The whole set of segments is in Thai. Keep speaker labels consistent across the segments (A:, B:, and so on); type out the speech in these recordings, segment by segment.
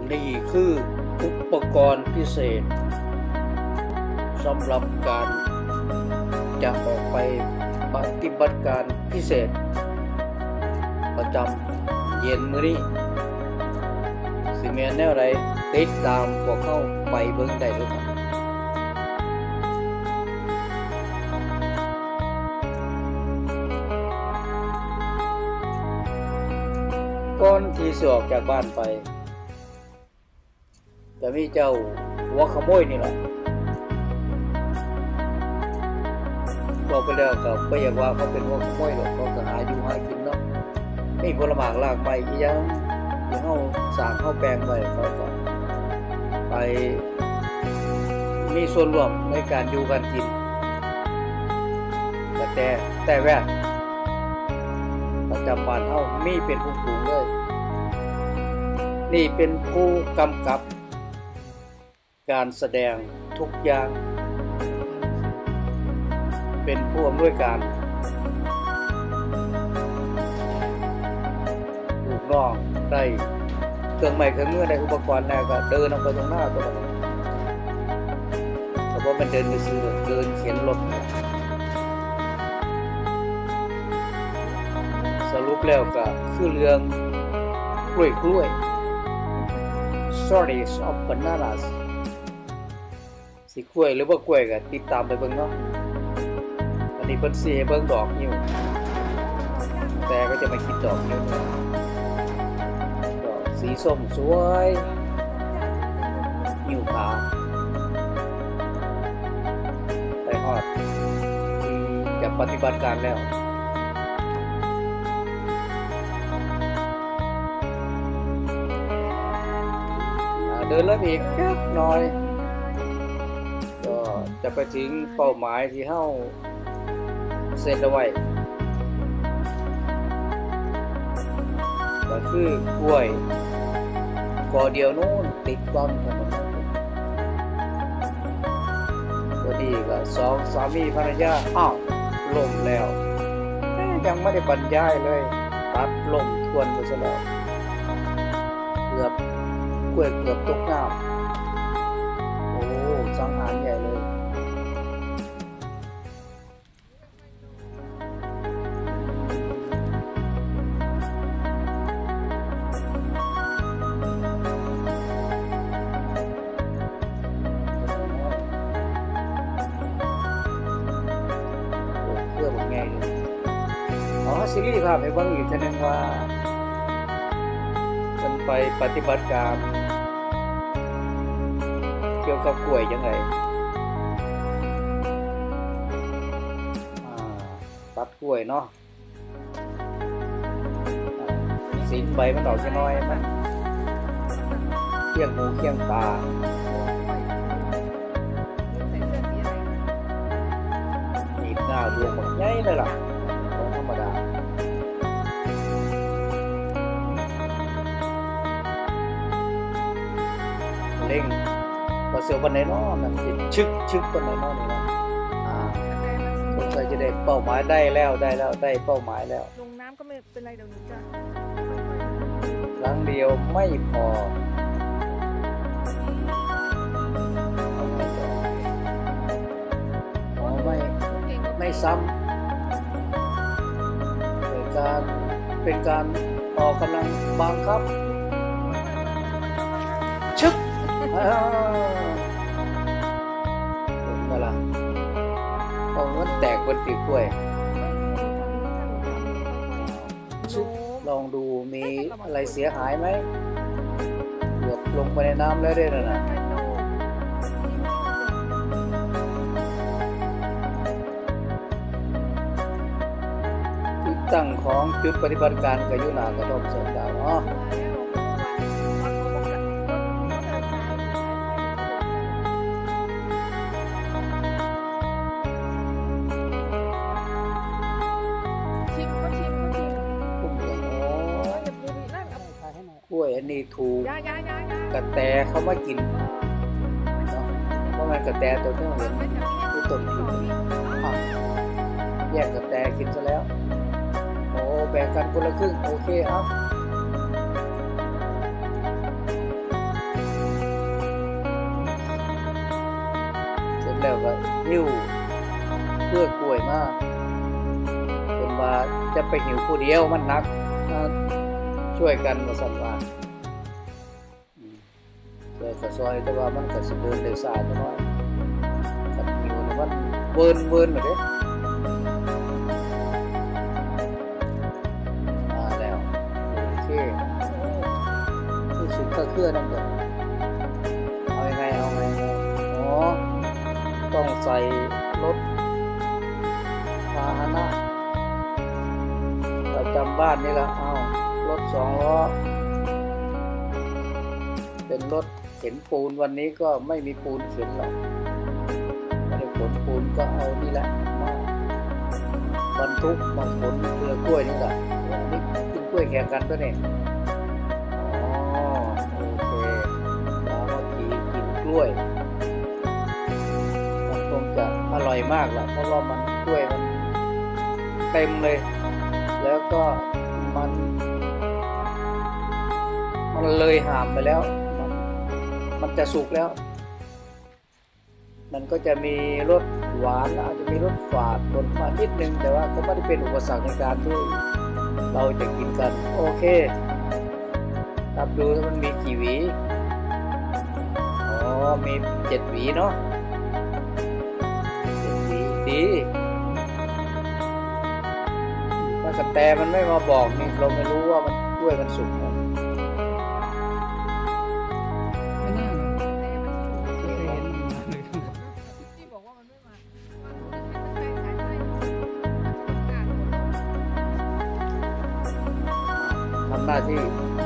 A: นี่คืออุปกรณ์พิเศษสำหรับการจะออกไปปฏิบัติการพิเศษประจำเย็นมื้อนี้สิแม่นแนวใดติดตามพวกเขาไปเบิ่งได้เลยครับก่อนที่สิออกจากบ้านไปจะมีเจ้าหัวขโมยนี่แหละบอกไปแล้วก็ไม่อยากว่าเขาเป็นหัวขโมยหรอกเขาก็หาอยู่หากินเนาะมีผลไม้ลากไปอีหยังที่เฮาสร้างเฮาแปลงไว้เขาก็ไปมีส่วนร่วมในการอยู่การกินแต่แวดประจำบ้านเฮามีเป็นผู้ปลูกเลยนี่เป็นผู้กำกับการแสดงทุกอย่างเป็นผู้อำนวยการลูกน้องได้เครื่องไม้เครื่องมือได้อุปกรณ์แล้วก็เดินออกไปตรงหน้าตัวนั้นแต่ว่ามันเดินไปซื้อเดินเข็นรถสรุปแล้วก็คือเรื่องกล้วย Stories of Bananas สิกล้วยหรือว่ากล้วยก็ติดตามไปเบิ่งเนาะอันนี้เพิ่นสิให้เบิ่งดอกนิ้วแต่ก็จะไม่คิดดอกนิ้วดอกสีส้มสวยนิ้วขาวไปฮอดที่จะปฏิบัติการแล้วเดินแล้วอีกแค่น้อยก็จะไปถึงเป้าหมายที่เฮาเซตเอาไว้ก็คือกล้วยกอเดียวนู้นติดกล้องถนนก็ดีก็สองสามีภรรยาอ้าวล่มแล้วยังไม่ได้บรรยายเลยตัดล่มทวนไปซะแล้วเกือบกล้วยเกือบตกน้ำโอ้สังหารใหญ่เลยเพื่อผมไงเลยซีรีส์ภาพให้เบิ่งอีกทีนึงว่ามันไปปฏิบัติการเกี่ยวกับกล้วยยังไงตัดกล้วยเนาะสีใบมันดอกจะน้อยมันเคี่ยงหูเคี่ยงตาหนีบหน้าดวงมันใหญ่เลยล่ะธรรมดาเล่งว่าเสือวันไหนน้อนั่นสิชึกวันไหนน้อนี่นะสงสัยจะได้เป้าหมายได้เป้าหมายแล้ว
B: ลงน้ำก็ไม่เป็นไรเดี๋ยวนี้จ้ะ
A: ครั้งเดียวไม่พอไม่ซ้ำเป็นการออกกำลังบังคับชึกเวลาเอาเงินแตกบนตีกล้วยชึกลองดูมีอะไรเสียหายไหมเกือบลงไปในน้ำแล้วด้วยนะที่ตั้งของจุดปฏิบัติการกับยุนากระทบเสียงดาวเนาะกล้วยอันนี้ถูกกระแตเขามากินเพราะมันกระแตตัวที่เราเห็นที่ต้นกินแยกกระแตกินซะแล้วโอ้แบ่งกันคนละครึ่งโอเคครับก็หิ้วเพื่อกล้วยมาเป็นว่าจะไปหิวผู้เดียวมันหนักช่วยกันมาสั่นว่าเลยกระซอยแต่ว่ามันก็สิเดินได้สายน้อยกันหิวนี่มันเวินมาเด้มาแล้วโอเคที่สุดก็เคลื่อนนั่นเองเอาไงอ๋อต้องใส่รถพาหนะประจำบ้านนี่ละรถ2 ล้อเป็นรถเข็นปูนวันนี้ก็ไม่มีปูนเข็นหรอกไม่ได้ขนปูนก็เอานี่แหละมาบรรทุกมาขนเครือกล้วยนี่แหละนี่กินกล้วยแข่งกันตัวนี้โอเคแล้วเมื่อกี้กินกล้วยมันคงจะอร่อยมากแหละเพราะว่ามันกล้วยมันเต็มเลยแล้วก็มันเลยหามไปแล้วมันจะสุกแล้วมันก็จะมีรสหวานอาจจะมีรสฝาดปนมานิดนึงแต่ว่าก็ไม่ได้เป็นอุปสรรคในการที่เราจะกินกันโอเคนับดูถ้ามันมีกี่หวีมี7 หวีเนาะ7 หวีดีถ้ากระแตมันไม่มาบอกนี่เราไม่รู้ว่ามันกล้วยมันสุกนะทำหน้าที่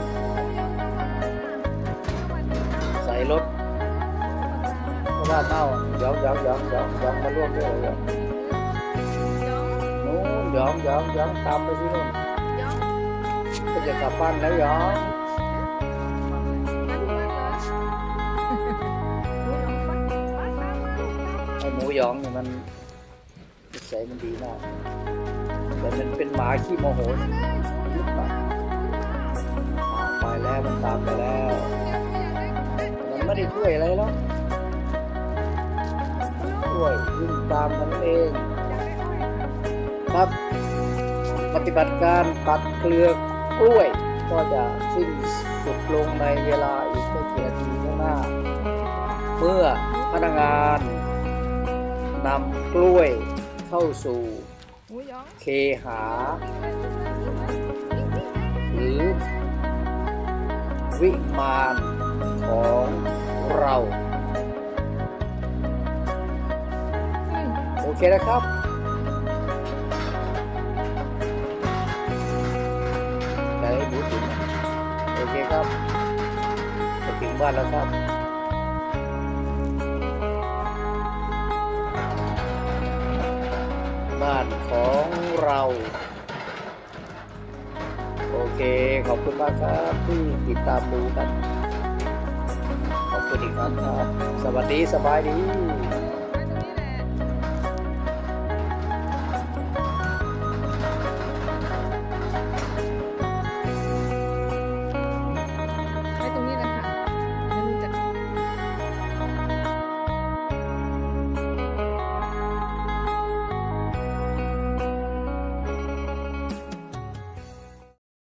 A: ใส่รถว่าเน่าย้องมาร่วมด้วยเลยนู้นย้องตามไปที่นู้นก็จะกลับบ้านแล้วย้องไอ้หมูย้องเนี่ยมันนิสัยมันดีมากแต่มันเป็นหมาขี้โมโหไปแล้วมันตามไปแล้วมันไม่ได้ช่วยอะไรหรอกช่วยวิ่งตามมันเองครับปฏิบัติการตัดเครือกล้วยก็จะสิ้นสุดลงในเวลาอีกไม่กี่นาทีข้างหน้าเมื่อพนักงานนำกล้วยเข้าสู่เคหาหรือวิมานของเราโอเคนะครับได้หมูตุ๋นโอเคครับจะถึงบ้านแล้วครับบ้านของเราโอเคขอบคุณมากครับที่ติดตามดูกันขอบคุณอีกครั้งครับสวัสดีสบายดี